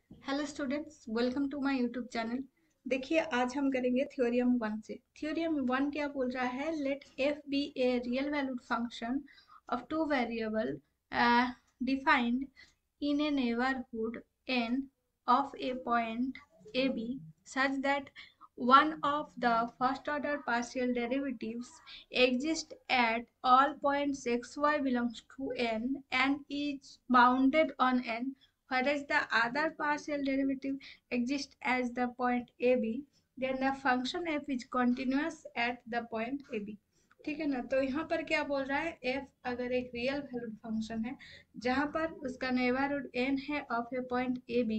Hello students, welcome to my YouTube channel. देखिए, आज हम करेंगे थ्योरम वन से। थ्योरम वन क्या बोल रहा है? Let f be a real valued function of two variable defined in a neighbourhood n of a point ab such that one of the first order partial derivatives exists at all points xy belongs to n and is bounded on n, whereas the other partial derivative exists as the point AB, then the function f is continuous at the point AB। ठीक है ना? तो यहाँ पर क्या बोल रहा है? f अगर एक रियल वैल्यूड फंक्शन है जहाँ पर उसका नेबरहुड n है of a point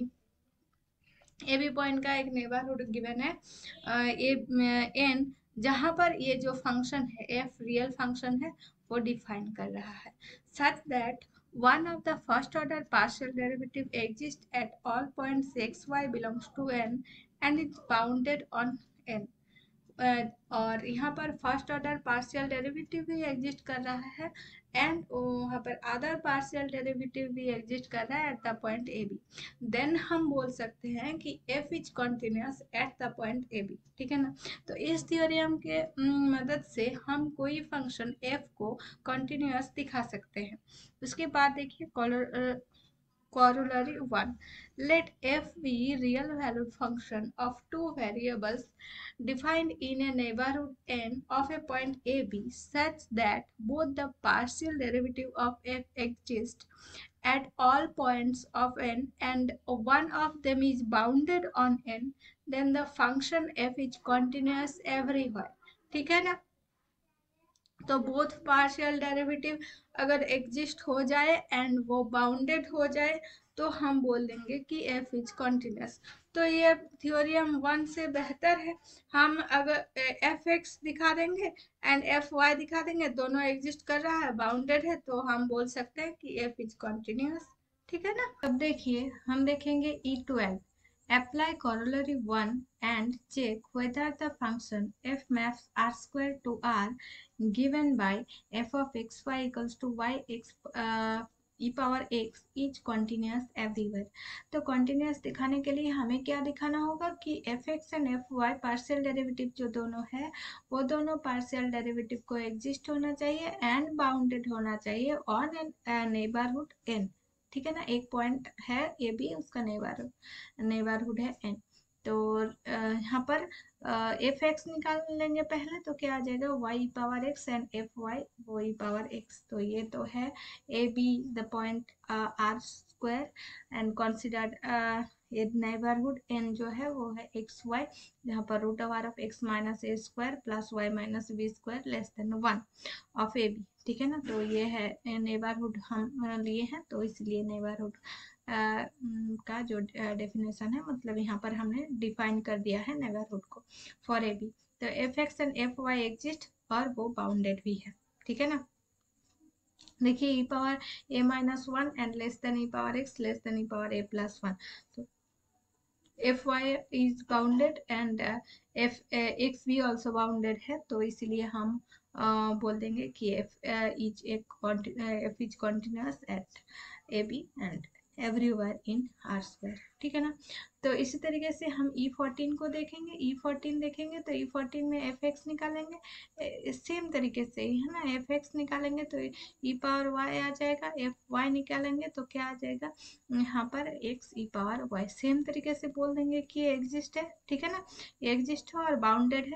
a b point का एक नेबरहुड गिवन है एन, जहाँ पर ये जो फंक्शन है एफ रियल फंक्शन है वो डिफाइन कर रहा है such that one of the first order partial derivative exists at all points xy belongs to n and is bounded on n। और यहाँ पर फर्स्ट ऑर्डर पार्शियल डेरिवेटिव भी एग्जिस्ट कर रहा है एंड वहाँ पर अदर पार्शियल डेरिवेटिव भी एग्जिस्ट कर रहा है at the point a b. Then हम बोल सकते हैं कि f is continuous at the point a b. ठीक है ना? तो इस थ्योरम के मदद से हम कोई फंक्शन एफ को कॉन्टिन्यूस दिखा सकते हैं। उसके बाद देखिए Corollary 1. Let f be real valued function of two variables defined in a neighborhood n of a point AB such that both the partial derivative of f exist at all points of n and one of them is bounded on n, then the function f is continuous everywhere। ठीक है ना? तो both partial derivative अगर exist हो जाए and वो bounded हो जाए तो हम बोल देंगे कि एफ इज कॉन्टिन्यूस। तो ये थ्योरम वन से बेहतर है। हम अगर एफ एक्स दिखा देंगे एंड एफ वाई दिखा देंगे, दोनों एग्जिस्ट कर रहा है, बाउंडेड है, तो हम बोल सकते हैं कि एफ इज कॉन्टिन्यूस। ठीक है ना? अब देखिए, हम देखेंगे E12। Apply corollary 1 and check whether the function f maps r square to r given by f of xy equals to yx e power x is continuous everywhere। तो continuous दिखाने के लिए हमें क्या दिखाना होगा कि f x and f y partial derivative जो दोनों है वो दोनों पार्शियल डेरिवेटिव को एग्जिस्ट होना चाहिए एंड बाउंडेड होना चाहिए ऑन एन नेबरहुड एन। ठीक है ना? एक पॉइंट है ए बी, उसका नेबरहुड है एन। तो यहाँ पर एफ एक्स निकाल लेंगे पहले, तो क्या आ जाएगा? Y power x and f y y power x. तो ये तो है a b the point R square and considered ये नेबरहुड एन जो है वो है एक्स वाई, जहाँ पर root over of x minus a square plus y minus b square less than 1 of a b. ठीक है ना? तो ये है नेबरहुड हम लिए हैं, तो इसलिए नेबरहुड का जो डेफिनेशन है, मतलब यहाँ पर हमने डिफाइन कर दिया है नेबरहुड को फॉर ए बी। तो f x and f y exist और वो बाउंडेड भी है। ठीक है ना? देखिए, e power a minus one and less than e power x less than e power a plus one. तो f y is bounded and f x भी ऑल्सो बाउंडेड है, तो इसलिए हम बोल देंगे कि f is continuous at a b and everywhere in R square. ठीक है ना? तो इसी तरीके से हम E14 को देखेंगे। E14 देखेंगे तो E14 में एफ एक्स निकालेंगे सेम तरीके से ही, है ना? एफ एक्स निकालेंगे तो ई पावर वाई आ जाएगा, एफ वाई निकालेंगे तो क्या आ जाएगा? यहाँ पर x e power y. Same तरीके से बोल देंगे कि ये एग्जिस्ट है। ठीक है ना? ये एग्जिस्ट है और बाउंडेड है,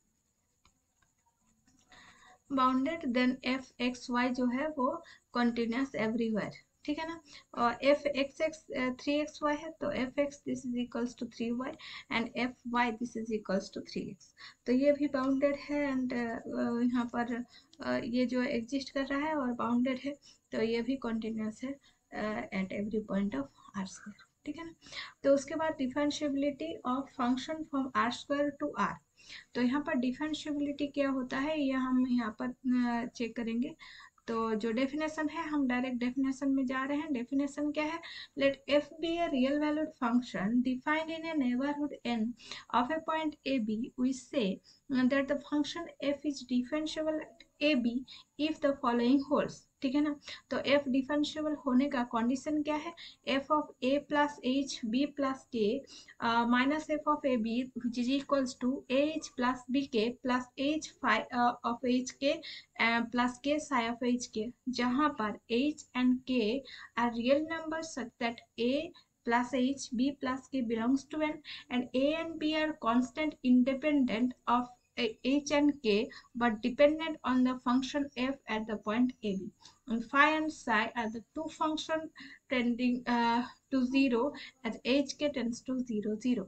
bounded, then f x y जो है वो कंटिन्यूस एवरीवेयर। ठीक है ना? और एफ एक्स एक्स 3xy है, तो f x this is equals to 3y and f y this is equals to 3x। तो ये भी बाउंडेड है एंड यहाँ पर ये जो एग्जिस्ट कर रहा है और बाउंडेड है, तो ये भी कंटिन्यूस है at every point of R square. ठीक है ना? तो उसके बाद differentiability of function from R square to R. तो यहाँ पर डिफरेंशिएबिलिटी क्या होता है ये हम यहाँ पर चेक करेंगे। तो जो डेफिनेशन है, हम डायरेक्ट डेफिनेशन में जा रहे हैं। डेफिनेशन क्या है? Let f be a real valued function defined in a neighbourhood n of a point a b, we say that the function f is differentiable at a b if the following holds, ठीक है ना। तो F differentiable होने का condition क्या है, f of a plus h b plus k minus f of a b which is equals to h plus b k plus h of h k plus k psi of h k, जहां पर h and k are real numbers such that a plus h b plus k belongs to n and a and b are constant independent of h and k but dependent on the function f at the point ab, and phi and psi are the two functions tending to 0 as hk tends to 0 0,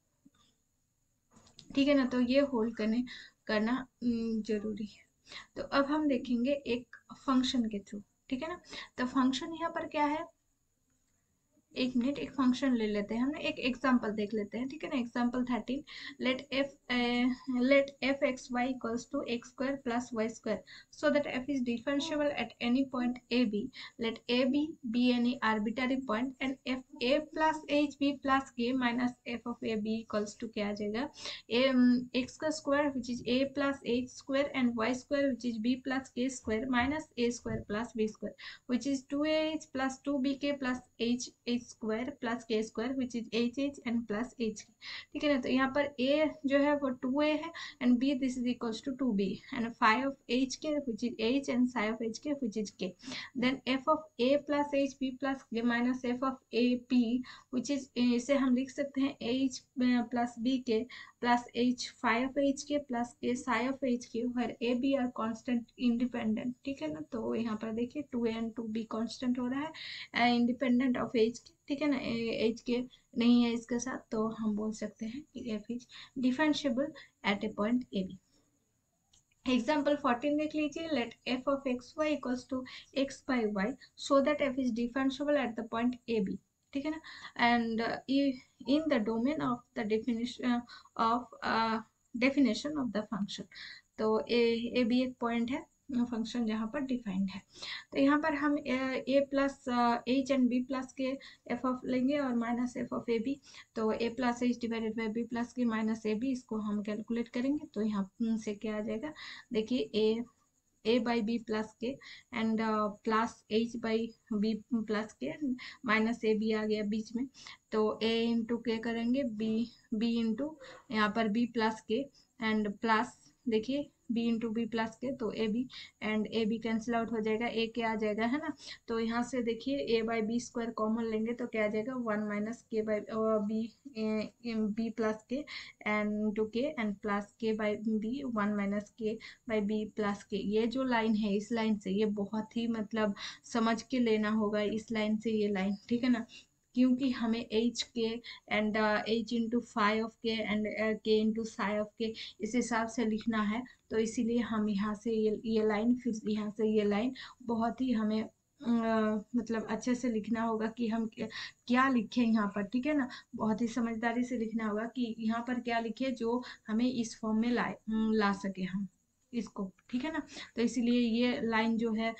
ठीक है ना। तो ये hold करना जरूरी है। तो अब हम देखेंगे एक फंक्शन के थ्रू, ठीक है ना। तो फंक्शन यहाँ पर क्या है, एक मिनट, एक फंक्शन ले लेते हैं, हमने एक एग्जांपल देख लेते हैं, ठीक है ना। Example 13, let f x y equals to x square plus y square so that f is differentiable at any point a b, let a b be any arbitrary point and f a plus h b plus k minus f of a b equals to क्या आ जाएगा, x का square which is a plus h square and y square which is b plus k square minus a square plus b square which is 2ah plus 2bk plus h square plus k square which is hh and plus hk, ठीक है ना। तो यहाँ पर a जो है वो 2a है and b this is equals to 2b and phi of hk which is h and psi of hk which is k, then f of a plus h b plus k minus f of a b which is इसे हम लिख सकते हैं h plus b k plus h phi of h k plus k psi of h k where a b are constant independent, ठीक है ना। तो यहाँ पर देखिए 2a and 2b constant हो रहा है इंडिपेंडेंट ऑफ h के, ठीक है ना। h के नहीं है इसके साथ, तो हम बोल सकते हैं कि f is differentiable at a point a b. Example 14 देख लीजिए, let f of x y equals to x by y so that f is differentiable at the point a b, ठीक है ना। And in the domain of the definition of the function, तो a b एक point है function जहाँ पर defined है। तो यहाँ पर हम a plus h and b plus के एफ ऑफ लेंगे और minus f of a b, तो a plus h divided by b plus k minus a b, इसको हम कैलकुलेट करेंगे तो यहाँ से क्या आ जाएगा, देखिए a by b plus k and plus h by b plus k minus a b आ गया बीच में, तो ए इंटू के करेंगे बी इंटू यहाँ पर b plus k and plus देखिए b into b plus k, तो a b and a b cancel out हो जाएगा, ए के आ जाएगा, है ना। तो यहाँ से देखिए a by b square common लेंगे तो क्या आ जाएगा 1 minus k by b plus k and two k and plus k by b 1 minus k by b plus k. ये जो लाइन है इस लाइन से ये बहुत ही मतलब समझ के लेना होगा, इस लाइन से ये लाइन, ठीक है ना, क्योंकि हमें h k and h into phi of k and k into psi of k इस हिसाब से लिखना है, तो इसीलिए हम यहाँ से ये लाइन फिर यहाँ से ये लाइन बहुत ही हमें मतलब अच्छे से लिखना होगा कि हम क्या लिखें यहाँ पर, ठीक है ना। बहुत ही समझदारी से लिखना होगा कि यहाँ पर क्या लिखे जो हमें इस फॉर्म में ला सके हम इसको, ठीक है ना। तो इसीलिए ये लाइन जो है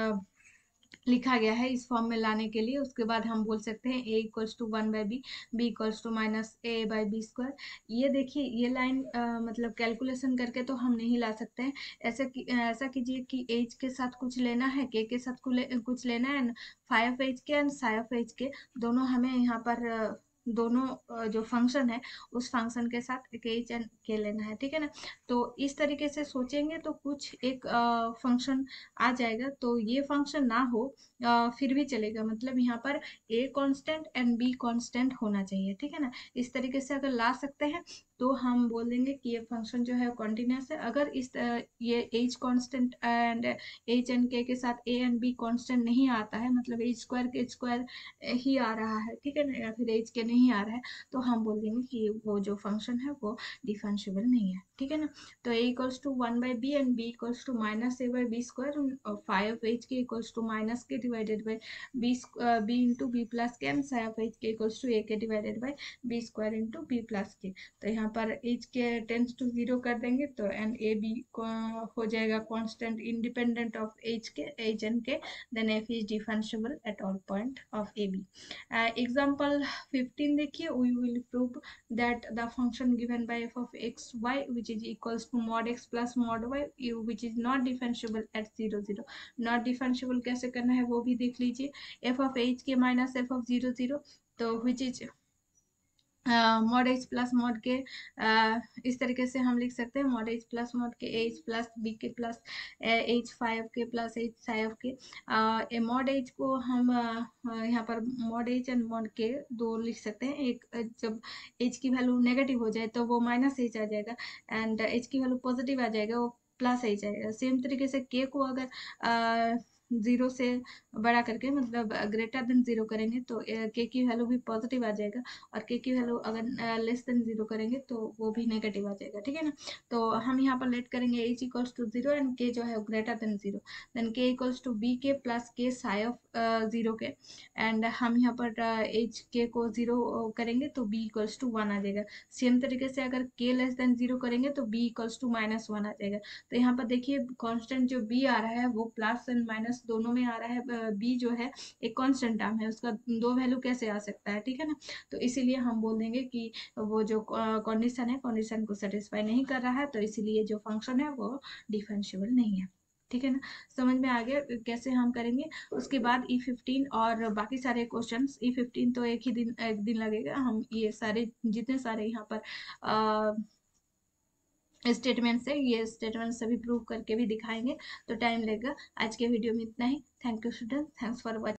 लिखा गया है इस फॉर्म में लाने के लिए। उसके बाद हम बोल सकते हैं a equals to 1 by b equals to minus a by b square. ये देखिए ये लाइन मतलब कैलकुलेशन करके तो हम नहीं ला सकते हैं, ऐसा कीजिए कि h के साथ कुछ लेना है, k के साथ कुछ लेना है, phi of h k and psi of h k दोनों हमें यहाँ पर दोनों जो फंक्शन है उस फंक्शन के साथ एच एंड के लेना है, ठीक है ना। तो इस तरीके से सोचेंगे तो कुछ एक फंक्शन आ जाएगा, तो ये फंक्शन ना हो फिर भी चलेगा, मतलब यहाँ पर a constant and b constant होना चाहिए, ठीक है ना। इस तरीके से अगर ला सकते हैं तो हम बोल देंगे कि ये फंक्शन जो है कॉन्टिन्यूस है। अगर ये h constant and h and k साथ ए एंड बी कांस्टेंट नहीं आता है, मतलब एच स्क्वायर के स्क्वायर ही आ रहा है, ठीक है ना, या फिर एच के नहीं आ रहा है, तो हम बोल देंगे कि वो जो फंक्शन है वो डिफरेंशिएबल नहीं है, ठीक है ना। तो a equals to 1 by b and b equals to minus a by b square और phi of h k equals to minus k divided by b into b plus k and psi of h k equals to a k divided by b square into b plus k. तो यहाँ यहाँ पर H के tense to 0 कर देंगे तो and a b हो जाएगा constant independent of h and k, then f is differentiable at all point of a b. Example 15 देखिए, we will prove that the function given by f of x y which is equals to mod x plus mod y which is not differentiable at 0 0। not differentiable कैसे करना है वो भी देख लीजिए। f of h k minus f of 0 0, तो which is mod h plus mod k, इस तरीके से हम लिख सकते हैं mod h plus mod k h plus b k plus h phi k plus h phi k. Mod h को हम यहाँ पर मॉड एच एंड मॉड के दो लिख सकते हैं। एक जब एच की वैल्यू नेगेटिव हो जाए तो वो माइनस एच आ जाएगा, एंड एच की वैल्यू पॉजिटिव आ जाएगा वो प्लस एच आएगा। सेम तरीके से के को अगर 0 से बड़ा करके मतलब ग्रेटर देन 0 करेंगे तो के की वैल्यू भी पॉजिटिव आ जाएगा, और के की वैल्यू अगर लेस देन 0 करेंगे तो वो भी नेगेटिव आ जाएगा, ठीक है ना। तो हम यहाँ पर लेट करेंगे H equals to 0 and k जो है greater than 0, then k equals to b k plus k psi of 0 के, एंड हम यहाँ पर एच के को 0 करेंगे तो बी इक्वल्स टू 1 आ जाएगा। सेम तरीके से अगर के लेस देन 0 करेंगे तो बी इक्वल्स टू -1 आ जाएगा। तो यहाँ पर देखिए कांस्टेंट जो बी आ रहा है वो प्लस एंड माइनस दोनों में आ रहा है। बी जो है एक कांस्टेंट टर्म है, उसका दो वैल्यू कैसे आ सकता है, ठीक है ना। तो इसीलिए हम बोल देंगे कि वो जो कंडीशन है कंडीशन को सेटिस्फाई नहीं कर रहा है, तो इसीलिए जो फंक्शन है वो डिफरेंशिएबल नहीं है, ठीक है ना। समझ में आ गया कैसे हम करेंगे। उसके बाद E15 और बाकी सारे क्वेश्चंस, E15 तो एक दिन लगेगा, हम ये सारे जितने सारे यहाँ पर स्टेटमेंट है ये स्टेटमेंट सभी प्रूव करके भी दिखाएंगे, तो टाइम लगेगा। आज के वीडियो में इतना ही। Thank you student, thanks for watching.